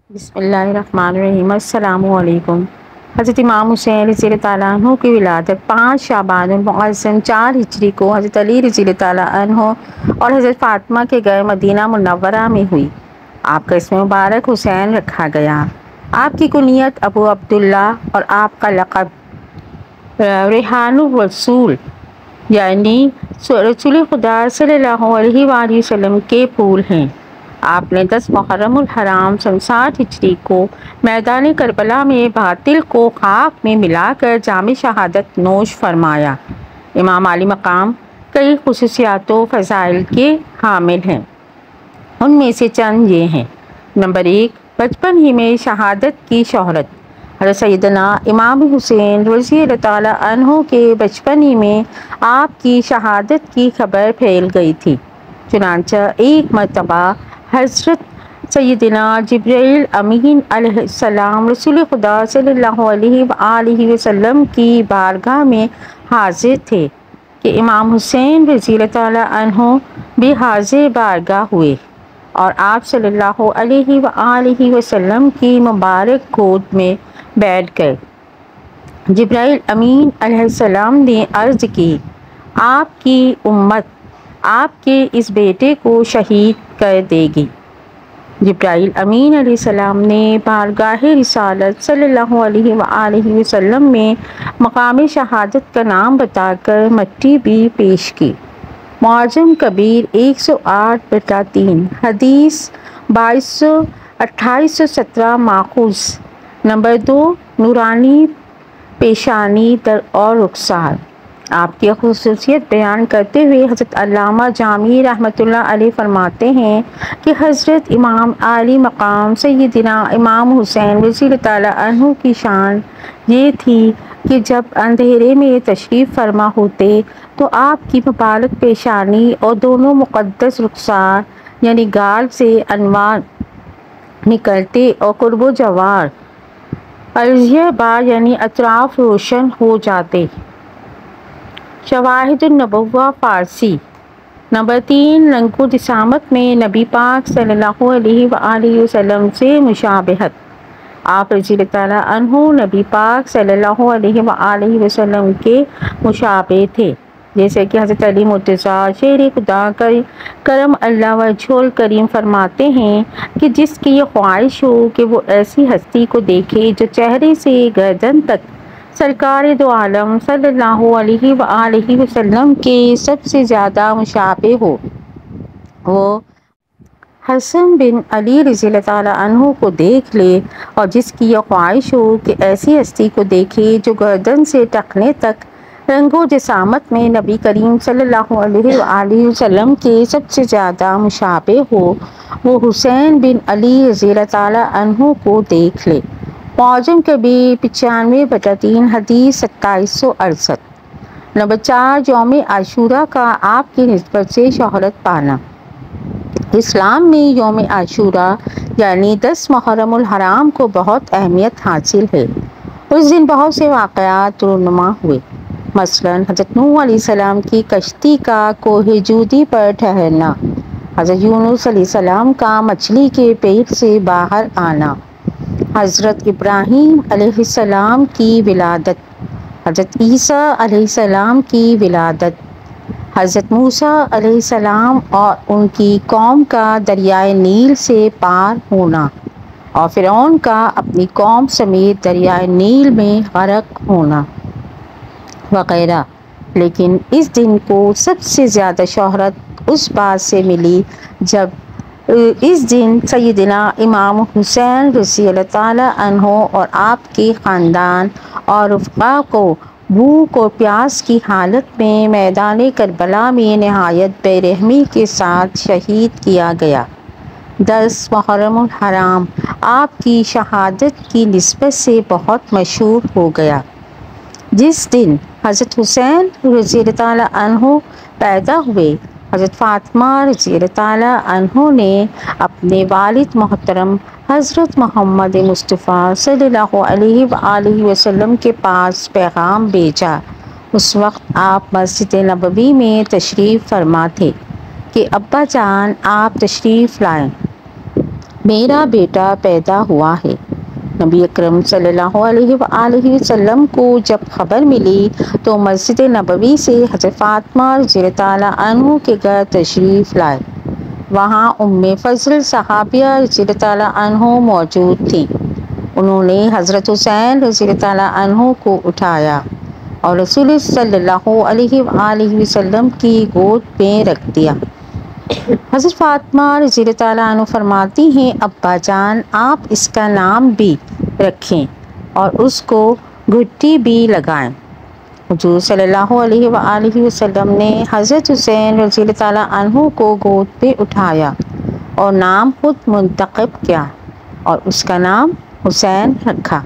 بسم اللہ الرحمن الرحیم۔ السلام علیکم۔ حضرت امام حسین رضی اللہ تعالیٰ عنہ کی ولادت 5 شعبان المعظم 4 ہجری کو حضرت علی رضی اللہ تعالیٰ عنہ اور حضرت فاطمہ کے گھر مدینہ منورہ میں ہوئی۔ آپ کا اسم مبارک حسین رکھا گیا۔ آپ کی کنیت ابو عبداللہ اور آپ کا لقب ریحان الرسول یعنی رسول خدا صلی اللہ علیہ وآلہ وسلم کے پھول ہیں۔ آپ نے 10 محرم الحرام سن 60 ہجری کو میدان کربلا میں باطل کو خاک میں ملا کر جام شہادت نوش فرمایا۔ امام علی مقام کئی خصوصیات و فضائل کے حامل ہیں۔ ان میں سے چند یہ ہیں۔ نمبر 1، بچپن ہی میں شہادت کی شہرت۔ حضرت سیدنا امام حسین رضی اللہ تعالیٰ عنہ کے بچپن ہی میں آپ کی شہادت کی خبر پھیل گئی تھی۔ چنانچہ ایک مرتبہ حضرت سیدنا جبرائیل امین علیہ السلام رسول خدا صلی اللہ علیہ وآلہ وسلم کی بارگاہ میں حاضر تھے کہ امام حسین رضی اللہ تعالیٰ عنہ بھی حاضر بارگاہ ہوئے اور آپ صلی اللہ علیہ وآلہ وسلم کی مبارک گود میں بیٹھ گئے۔ جبرائیل امین علیہ السلام نے عرض کی، آپ کی امت آپ کے اس بیٹے کو شہید کر دے گی۔ جبرائیل امین علیہ السلام نے بارگاہ رسالت صلی اللہ علیہ وآلہ وسلم میں مقام شہادت کا نام بتا کر مٹی بھی پیش کی۔ معجم کبیر 108/3 حدیث 2200-2817 ماخوذ۔ نمبر 2، نورانی پیشانی در اور رخسار۔ آپ کی خصوصیت بیان کرتے ہوئے حضرت علامہ جامی رحمۃ اللہ علیہ فرماتے ہیں کہ حضرت امام علی مقام سیدنا امام حسین رضی اللہ تعالیٰ عنہ کی شان یہ تھی کہ جب اندھیرے میں تشریف فرما ہوتے تو آپ کی مبارک پیشانی اور دونوں مقدس رخسار یعنی گال سے انوار نکلتے اور قرب و جوار ارضیہ بار یعنی اطراف روشن ہو جاتے۔ شواہد النبوہ فارسی۔ نمبر 3، رنگ و جسامت میں نبی پاک صلی اللہ علیہ وآلہ وسلم سے مشابہت۔ آپ رضی اللہ تعالیٰ عنہ نبی پاک صلی اللہ علیہ وآلہ وسلم کے مشابہ تھے، جیسے کہ حضرت علی مرتضیٰ شیر خدا کرم اللہ وجہہ الکریم فرماتے ہیں کہ جس کی یہ خواہش ہو کہ وہ ایسی ہستی کو دیکھے جو چہرے سے گردن تک سرکار دو عالم صلی اللہ علیہ وآلہ وسلم کے سب سے زیادہ مشابہ ہو، وہ حسن بن علی رضی اللہ تعالیٰ عنہ کو دیکھ لے، اور جس کی یہ خواہش ہو کہ ایسی ہستی کو دیکھے جو گردن سے ٹخنے تک رنگ و جسامت میں نبی کریم صلی اللہ علیہ وآلہ وسلم کے سب سے زیادہ مشابہ ہو، وہ حسین بن علی رضی اللہ تعالیٰ عنہ کو دیکھ لے۔ معجم کبیر 95/3 حدیث 2768۔ نمبر 4، یوم عاشوراء کا آپ کی نسبت سے شہرت پانا۔ اسلام میں یوم عاشوراء یعنی 10 محرم الحرام کو بہت اہمیت حاصل ہے۔ اس دن بہت سے واقعات رونما ہوئے، مثلاً حضرت نوح علیہ السلام کی کشتی کا کوہ جودی پر ٹھہرنا، حضرت یونس علیہ السلام کا مچھلی کے پیٹ سے باہر آنا، حضرت ابراہیم علیہ السلام کی ولادت، حضرت عیسیٰ علیہ السلام کی ولادت، حضرت موسیٰ علیہ السلام اور ان کی قوم کا دریائے نیل سے پار ہونا، اور فرعون کا اپنی قوم سمیت دریائے نیل میں غرق ہونا وغیرہ۔ لیکن اس دن کو سب سے زیادہ شہرت اس بات سے ملی جب اس دن سیدنا امام حسین رضی اللہ تعالیٰ عنہ اور آپ کے خاندان اور رفقا کو بھوک اور پیاس کی حالت میں میدان کربلا میں نہایت بے رحمی کے ساتھ شہید کیا گیا۔ 10 محرم الحرام آپ کی شہادت کی نسبت سے بہت مشہور ہو گیا۔ جس دن حضرت حسین رضی اللہ تعالیٰ عنہ پیدا ہوئے، حضرت فاطمہ رضی اللہ تعالیٰ عنہ نے اپنے والد محترم حضرت محمد مصطفیٰ صلی اللہ علیہ وآلہ وسلم کے پاس پیغام بھیجا۔ اس وقت آپ مسجد نبوی میں تشریف فرما تھے کہ ابا جان آپ تشریف لائیں۔ میرا بیٹا پیدا ہوا ہے۔ نبی اکرم صلی اللہ علیہ وآلہ وسلم کو جب خبر ملی تو مسجد نبوی سے حضرت فاطمہ رضی اللہ تعالیٰ عنہ کے گھر تشریف لائے۔ وہاں ام فضل صحابیہ رضی اللہ تعالیٰ عنہ موجود تھیں۔ انہوں نے حضرت حسین رضی اللہ تعالیٰ عنہ کو اٹھایا اور رسول صلی اللہ علیہ وآلہ وسلم کی گود میں رکھ دیا۔ حضرت فاطمہ رضی اللہ تعالیٰ عنہ فرماتی ہیں، ابا جان آپ اس کا نام بھی رکھیں اور اس کو گھٹی بھی لگائیں۔ حضور صلی اللہ علیہ وآلہ وسلم نے حضرت حسین رضی اللہ تعالیٰ عنہ کو گود پہ اٹھایا اور نام خود منتخب کیا اور اس کا نام حسین رکھا۔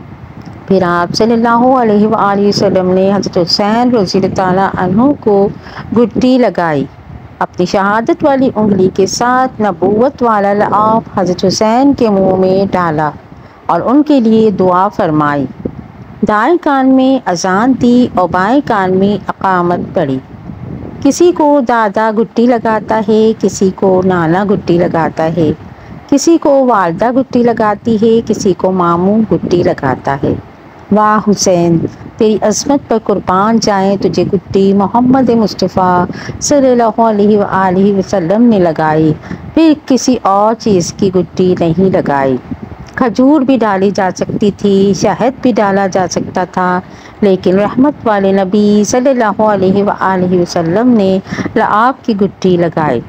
پھر آپ صلی اللہ علیہ وآلہ وسلم نے حضرت حسین رضی اللہ تعالیٰ عنہ کو گھٹی لگائی۔ اپنی شہادت والی انگلی کے ساتھ نبوت والا لعاب حضرت حسین کے منہ میں ڈالا اور ان کے لیے دعا فرمائی۔ دائیں کان میں اذان دی اور بائیں کان میں اقامت پڑھی۔ کسی کو دادا گھٹی لگاتا ہے، کسی کو نانا گھٹی لگاتا ہے، کسی کو والدہ گھٹی لگاتی ہے، کسی کو ماموں گھٹی لگاتا ہے۔ واہ حسین، تیری عظمت پر قربان جائیں، تجھے گھٹی محمد مصطفیٰ صلی اللہ علیہ وآلہ وسلم نے لگائی، پھر کسی اور چیز کی گھٹی نہیں لگائی۔ کھجور بھی ڈالی جا سکتی تھی، شہد بھی ڈالا جا سکتا تھا، لیکن رحمت والے نبی صلی اللہ علیہ وآلہ وسلم نے لعاب کی گھٹی لگائی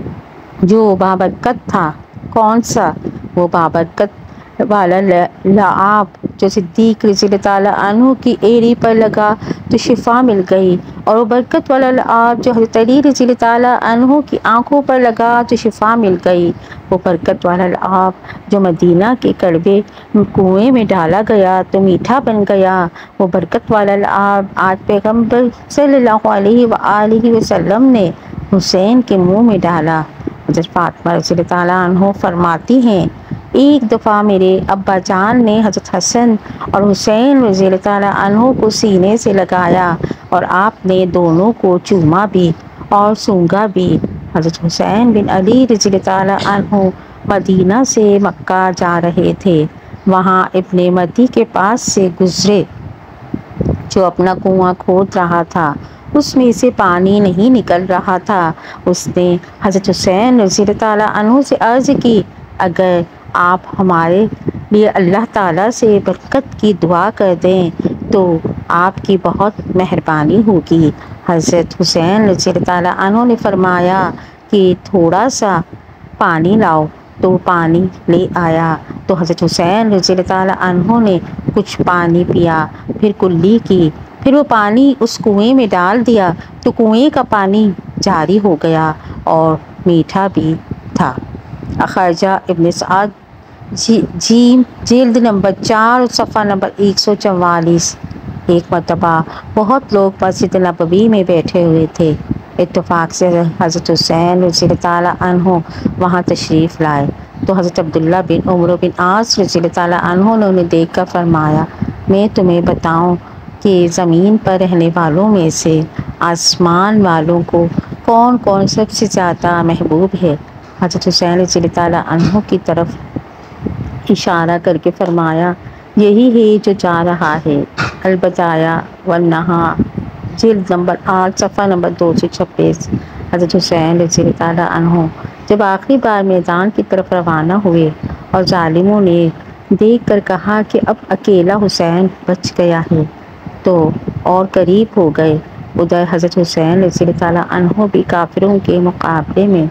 جو بابرکت تھا۔ کون سا؟ وہ بابرکت والا لعاب جو صدیق رضی اللہ تعالیٰ عنہ کی ایڑی پر لگا تو شفا مل گئی، اور وہ برکت والا لعاب جو حضرت علی رضی اللہ تعالیٰ عنہ کی آنکھوں پر لگا تو شفا مل گئی۔ وہ برکت والا لعاب جو مدینہ کے کڑوے کنویں میں ڈالا گیا تو میٹھا بن گیا۔ وہ برکت والا لعاب آج پیغمبر صلی اللہ علیہ وآلہ وسلم نے حسین کے منہ میں ڈالا۔ حضرت فاطمہ رضی اللہ تعالیٰ عنہ فرماتی ہیں، ایک دفعہ میرے ابا جان نے حضرت حسن اور حسین رضی اللہ تعالیٰ عنہ کو سینے سے لگایا اور آپ نے دونوں کو چوما بھی اور سونگا بھی۔ حضرت حسین بن علی رضی اللہ تعالیٰ عنہ مدینہ سے مکہ جا رہے تھے۔ وہاں ابن مدی کے پاس سے گزرے جو اپنا کنواں کھود رہا تھا، اس میں سے پانی نہیں نکل رہا تھا۔ اس نے حضرت حسین رضی اللہ تعالیٰ عنہ سے عرض کی، اگر آپ ہمارے لیے اللہ تعالیٰ سے برکت کی دعا کر دیں تو آپ کی بہت مہربانی ہوگی۔ حضرت حسین رضی اللہ تعالیٰ عنہ نے فرمایا کہ تھوڑا سا پانی لاؤ، تو پانی لے آیا تو حضرت حسین رضی اللہ تعالیٰ عنہ نے کچھ پانی پیا، پھر کلی کی، پھر وہ پانی اس کنویں میں ڈال دیا تو کنویں کا پانی جاری ہو گیا اور میٹھا بھی تھا۔ اخرجہ ابن سعد جیم جلد نمبر 4 صفحہ نمبر 144۔ ایک مرتبہ بہت لوگ مسجد نبوی میں بیٹھے ہوئے تھے۔ اتفاق سے حضرت حسین رضی اللہ تعالیٰ عنہ وہاں تشریف لائے تو حضرت عبداللہ بن عمرو بن عاص رضی اللہ تعالیٰ عنہ نے انہیں دیکھ کر فرمایا، میں تمہیں بتاؤں کہ زمین پر رہنے والوں میں سے آسمان والوں کو کون کون سب سے زیادہ محبوب ہے؟ حضرت حسین رضی اللہ تعالیٰ عنہ کی طرف اشارہ کر کے فرمایا، یہی ہے جو جا رہا ہے۔ البدایہ والنہاء جلد نمبر 8 صفحہ نمبر 226۔ حضرت حسین رضی اللہ تعالیٰ عنہ جب آخری بار میدان کی طرف روانہ ہوئے اور ظالموں نے دیکھ کر کہا کہ اب اکیلا حسین بچ گیا ہے تو اور قریب ہو گئے، ادھر حضرت حسین رضی اللہ تعالیٰ عنہ بھی کافروں کے مقابلے میں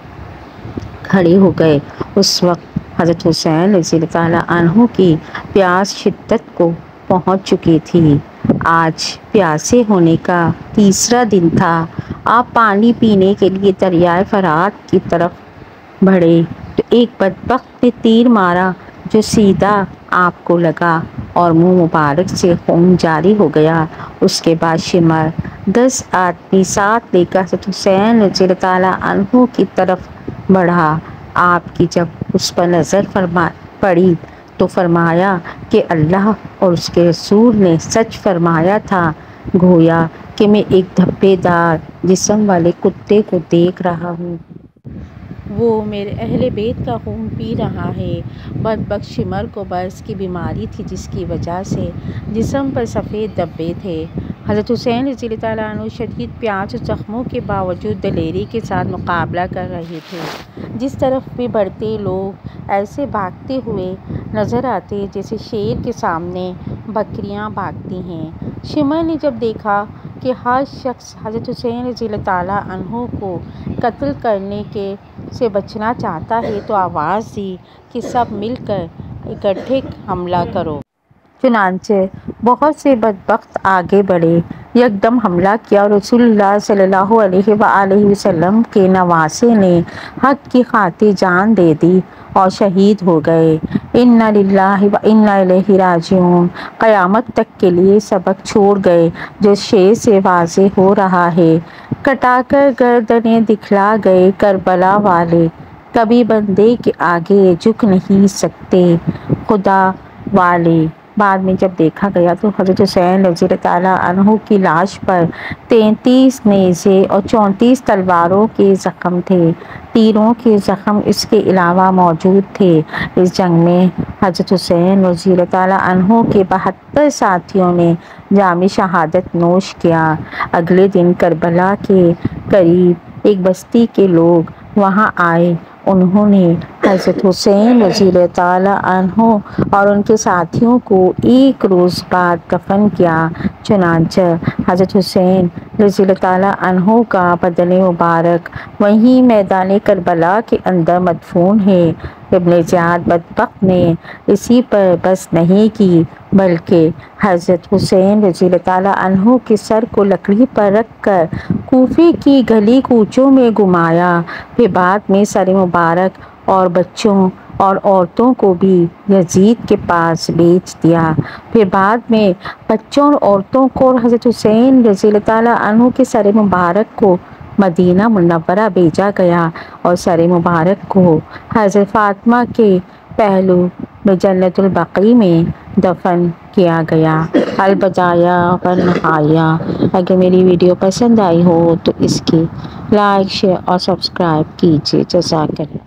کھڑے ہو گئے۔ اس وقت حضرت حسین رضی اللہ تعالیٰ عنہ کی پیاس شدت کو پہنچ چکی تھی۔ آج پیاسے ہونے کا تیسرا دن تھا۔ آپ پانی پینے کے لیے دریائے فرات کی طرف بڑھے تو ایک بدبخت نے تیر مارا جو سیدھا آپ کو لگا اور منہ مبارک سے خون جاری ہو گیا۔ اس کے بعد شمر 10 آدمی ساتھ لے کر حضرت حسین رضی اللہ تعالیٰ عنہ کی طرف بڑھا۔ آپ کی جب اس پر نظر پڑی تو فرمایا کہ اللہ اور اس کے رسول نے سچ فرمایا تھا، گویا کہ میں ایک دھبے دار جسم والے کتے کو دیکھ رہا ہوں۔ وہ میرے اہل بیت کا خون پی رہا ہے۔ بدبخت شمر کو برص کی بیماری تھی جس کی وجہ سے جسم پر سفید دھبے تھے۔ حضرت حسین رضی اللہ تعالیٰ عنہ شدید پیاس اور زخموں کے باوجود دلیری کے ساتھ مقابلہ کر رہے تھے۔ جس طرف بھی بڑھتے لوگ ایسے بھاگتے ہوئے نظر آتے جیسے شیر کے سامنے بکریاں بھاگتی ہیں۔ شمر نے جب دیکھا کہ ہر شخص حضرت حسین رضی اللہ تعالیٰ عنہ کو قتل کرنے سے بچنا چاہتا ہے تو آواز دی کہ سب مل کر اکٹھے حملہ کرو۔ چنانچہ بہت سے بدبخت آگے بڑھے، یکدم حملہ کیا اور رسول اللہ صلی اللہ علیہ وآلہ وسلم کے نواسے نے حق کی خاطر جان دے دی اور شہید ہو گئے۔ انا للہ و انا الیہ راجعون۔ قیامت تک کے لیے سبق چھوڑ گئے جو شعر سے واضح ہو رہا ہے۔ کٹا کر گردنیں دکھلا گئے کربلا والے، کبھی بندے کے آگے جھک نہیں سکتے خدا والے۔ بعد میں جب دیکھا گیا تو حضرت حسین رضی اللہ تعالیٰ عنہ کی لاش پر 33 نیزے اور 34 تلواروں کے زخم تھے۔ تیروں کے زخم اس کے علاوہ موجود تھے۔ اس جنگ میں حضرت حسین رضی اللہ تعالیٰ عنہ کے 72 ساتھیوں نے جام شہادت نوش کیا۔ اگلے دن کربلا کے قریب ایک بستی کے لوگ وہاں آئے۔ انہوں نے حضرت حسین رضی اللہ تعالیٰ عنہ اور ان کے ساتھیوں کو ایک روز بعد دفن کیا۔ چنانچہ حضرت حسین رضی اللہ تعالیٰ عنہ کا بدن مبارک وہیں میدان کربلا کے اندر مدفون ہے۔ ابن زیاد بدبخت نے اسی پر بس نہیں کی بلکہ حضرت حسین رضی اللہ تعالیٰ عنہ کے سر کو لکڑی پر رکھ کر کوفے کی گلی کوچوں میں گھمایا، پھر بعد میں سر مبارک اور بچوں اور عورتوں کو بھی یزید کے پاس بیچ دیا۔ پھر بعد میں بچوں اور عورتوں کو اور حضرت حسین رضی اللہ تعالیٰ عنہ کے سر مبارک کو مدینہ منورہ بھیجا گیا اور سر مبارک کو حضرت فاطمہ کے پہلو میں جنت البقیع میں دفن کیا گیا۔ البدایہ والنہایہ۔ اگر میری ویڈیو پسند آئی ہو تو اس کی لائک، شیئر اور سبسکرائب کیجیے۔ جزاک اللہ۔